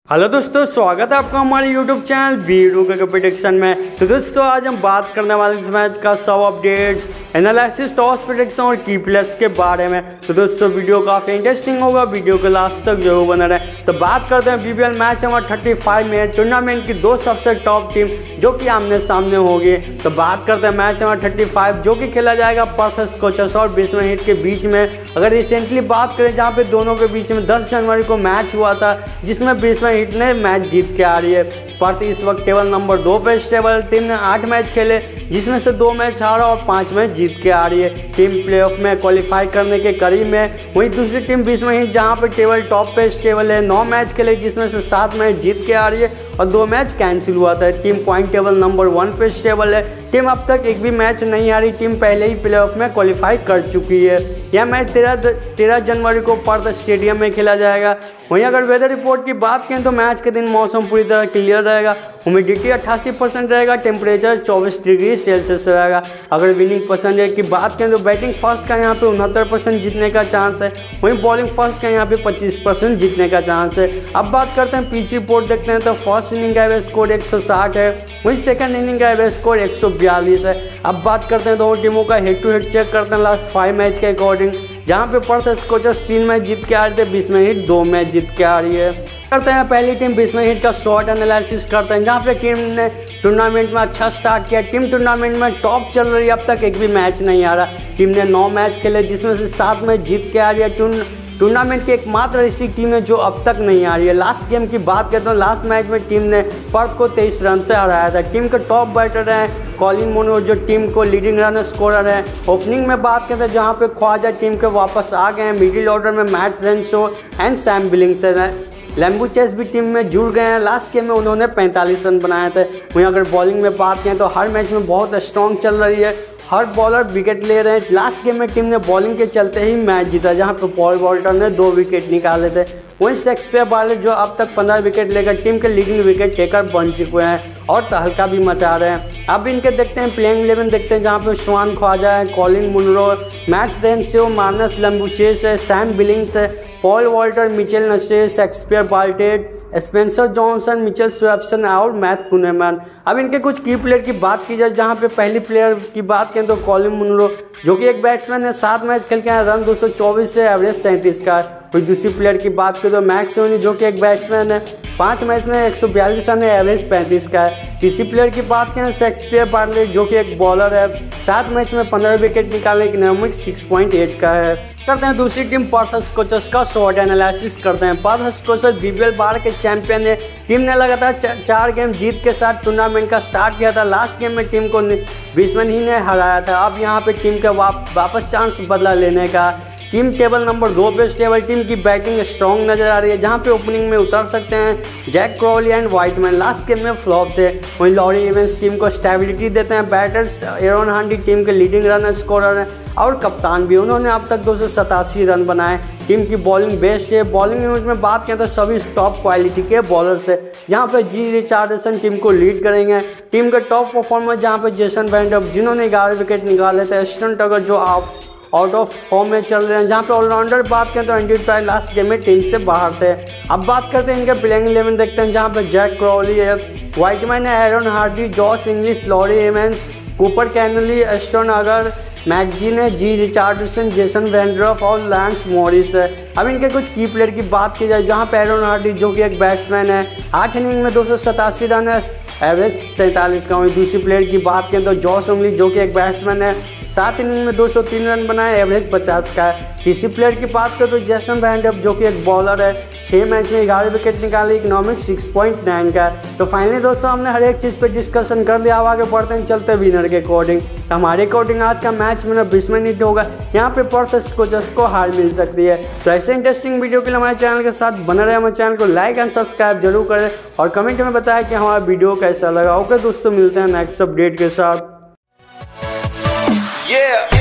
Hello दोस्तों, स्वागत है आपका हमारे YouTube चैनल वीरू के प्रेडिक्शन में। तो दोस्तों आज हम बात करने वाले इस मैच का सब अपडेट्स, एनालिसिस, टॉस प्रेडिक्शन और की प्लेयर्स के बारे में। तो दोस्तों वीडियो काफ़ी इंटरेस्टिंग होगा, वीडियो के लास्ट तक जरूर बने रहे। तो बात करते हैं BBL मैच नंबर 35 में टूर्नामेंट की दो सबसे टॉप टीम जो कि आमने सामने होगी। तो बात करते हैं मैच नंबर 35 जो कि खेला जाएगा पर्थ स्कॉचर्स और ब्रिस्बेन हीट के बीच में। अगर रिसेंटली बात करें जहाँ पे दोनों के बीच में 10 जनवरी को मैच हुआ था जिसमें ब्रिस्बेन हीट ने मैच जीत के आ रही है। पर्थ इस वक्त टेबल नंबर 2 पे स्टेबल। टीम ने 8 मैच खेले जिसमें से 2 मैच हारा और 5 मैच जीत के आ रही है। टीम प्लेऑफ में क्वालिफाई करने के करीब में। वहीं दूसरी टीम ब्रिस्बेन हीट जहां पे टेबल टॉप पे स्टेबल है, 9 मैच खेले जिसमें से 7 मैच जीत के आ रही है और 2 मैच कैंसिल हुआ था। टीम पॉइंट टेबल नंबर 1 पे स्टेबल है। टीम अब तक एक भी मैच नहीं हारी। टीम पहले ही प्लेऑफ में क्वालिफाई कर चुकी है। यह मैच 13 जनवरी को पर्थ स्टेडियम में खेला जाएगा। वहीं अगर वेदर रिपोर्ट की बात करें तो मैच के दिन मौसम पूरी तरह क्लियर रहेगा। ह्यूमिडिटी 88% रहेगा। टेम्परेचर 24 डिग्री सेल्सियस रहेगा। अगर विनिंग परसेंटेज की बात करें तो बैटिंग फर्स्ट का यहाँ पे 69% जीतने का चांस है। वहीं बॉलिंग फर्स्ट का यहाँ पे 25% जीतने का चांस है। अब बात करते हैं पिच रिपोर्ट देखते हैं तो फर्स्ट इनिंग का एवरेज स्कोर 160 है। वहीं सेकंड इनिंग का एवरेज स्कोर 142 है। अब बात करते हैं दोनों टीमों का हेड टू हेड चेक करते हैं लास्ट 5 मैच के अकॉर्डिंग, जहां पे पर्थ स्कॉचर्स 3 मैच जीत के आ रहे थे, ब्रिस्बेन हीट 2 मैच जीत के आ रही है। करते हैं पहली टीम ब्रिस्बेन हीट का शॉर्ट एनालिसिस करते हैं, जहां पे टीम ने टूर्नामेंट में अच्छा स्टार्ट किया। टीम टूर्नामेंट में टॉप चल रही है, अब तक एक भी मैच नहीं आ रहा। टीम ने 9 मैच खेले जिसमें से 7 मैच जीत के आ रही है। टूर्नामेंट की एकमात्र ऐसी टीम है जो अब तक नहीं आ रही है। लास्ट गेम की बात करते हैं, लास्ट मैच में टीम ने पर्थ को 23 रन से हराया था। टीम के टॉप बैटर हैं कॉलिन मुनरो जो टीम को लीडिंग रन स्कोरर है। ओपनिंग में बात करते हैं जहां पे ख्वाजा टीम के वापस आ गए हैं। मिडिल ऑर्डर में Matt Renshaw and Sam Billings है। लेम्बू चेस भी टीम में जुड़ गए हैं। लास्ट गेम में उन्होंने 45 रन बनाए थे। वहीं अगर बॉलिंग में बात करें तो हर मैच में बहुत स्ट्रॉन्ग चल रही है। हर बॉलर विकेट ले रहे हैं। लास्ट गेम में टीम ने बॉलिंग के चलते ही मैच जीता, जहां पे पॉल वॉल्टर ने 2 विकेट निकाले थे। वहीं शेक्सपियर बार्लेट जो अब तक 15 विकेट लेकर टीम के लीडिंग विकेट टेकर बन चुके हैं और तहलका भी मचा रहे हैं। अब इनके देखते हैं प्लेइंग 11 देखते हैं, जहां पे स्वान ख्वाजा है, Colin Munro, Matt Renshaw, Marnus लेम्बू चेस है, सैम बिलिंग्स है, Paul Walter, Michael Neser, Xavier Bartlett, Spencer Johnson, Mitchell Swepson और मैथ कुनेमैन। अब इनके कुछ की प्लेयर की बात की जाए, जहां पे पहली प्लेयर की बात करें तो कॉलिन मुनरो जो कि एक बैट्समैन है, 7 मैच खेल के रन 224 से एवरेज 37 का है। कोई दूसरी प्लेयर की बात करें तो मैक्स धोनी जो कि एक बैट्समैन है, 5 मैच में 142 रन है, एवरेज 35 का है। तीसरी प्लेयर की बात करें शेक्सपियर बार्लेट जो कि एक बॉलर है, 7 मैच में 15 विकेट निकालने की इकोनॉमिक 6.8 का है। करते हैं दूसरी टीम पर्थ स्कॉचर्स का शॉर्ट एनालिसिस करते हैं। पर्थ स्कॉचर्स BBL बार के चैंपियन है। टीम ने लगातार 4 गेम जीत के साथ टूर्नामेंट का स्टार्ट किया था। लास्ट गेम में टीम को ब्रिस्बेन हीट ने हराया था। अब यहाँ पे टीम का वापस चांस बदला लेने का। टीम टेबल नंबर 2 पे स्टेबल। टीम की बैटिंग स्ट्रॉन्ग नजर आ रही है, जहां पे ओपनिंग में उतर सकते हैं Zak Crawley and Whiteman. Last game में फ्लॉप थे। वहीं लॉरी इवेंस टीम को स्टेबिलिटी देते हैं। बैटर्स एरन हांडी टीम के लीडिंग रन स्कोरर हैं और कप्तान भी। उन्होंने अब तक 287 रन बनाए। टीम की बॉलिंग बेस्ट है। बॉलिंग यूनिट में बात करें तो सभी टॉप क्वालिटी के बॉलर्स थे, जहां पे जी रिचार्डसन टीम को लीड करेंगे। टीम के टॉप परफॉर्मर जहां पे जेसन वैंडर जिन्होंने 11 विकेट निकाले थे, एस्टन टगर जो आउट ऑफ फॉर्म में चल रहे हैं। जहां पे ऑलराउंडर बात करें तो एंडी ट्राई लास्ट गेम में टीम से बाहर थे। अब बात करते हैं इनके प्लेइंग 11 देखते हैं, जहां पे जैक क्रॉली है, व्हाइटमैन है, Aaron Hardie, Josh Inglis, Laurie Evans, Cooper Connolly, Ashton Agar, मैगजीन है, जी रिचार्डसन, जेसन वैंड्रॉफ और लैंस मॉरिस है। अब इनके कुछ की प्लेयर की बात की जाए, जहां पे एरन हार्डी जो कि एक बैट्समैन है, 8 इनिंग में 287 रन है, एवरेज 47 का। वहीं दूसरी प्लेयर की बात करें तो जॉश इंग्लिश जो कि एक बैट्समैन है, 7 इनिंग में 203 रन बनाए, एवरेज 50 का है। तीसरी प्लेयर की बात करें तो जेसन वैंडर जो कि एक बॉलर है, 6 मैच में 11 विकेट निकाले, इकोनॉमिक 6.9 का है। तो फाइनली दोस्तों हमने हर एक चीज़ पे डिस्कशन कर लिया। अब आगे बढ़ते हैं, चलते विनर के अकॉर्डिंग। तो हमारे अकॉर्डिंग आज का मैच में ब्रिस्बेन हीट होगा। यहाँ पे पर्थ स्कॉचर्स को हार मिल सकती है। तो ऐसे इंटरेस्टिंग वीडियो के लिए हमारे चैनल के साथ बने रहे। हमारे चैनल को लाइक एंड सब्सक्राइब जरूर करें और कमेंट में बताएं कि हमारा वीडियो कैसा लगा। ओके दोस्तों, मिलते हैं नेक्स्ट अपडेट के साथ।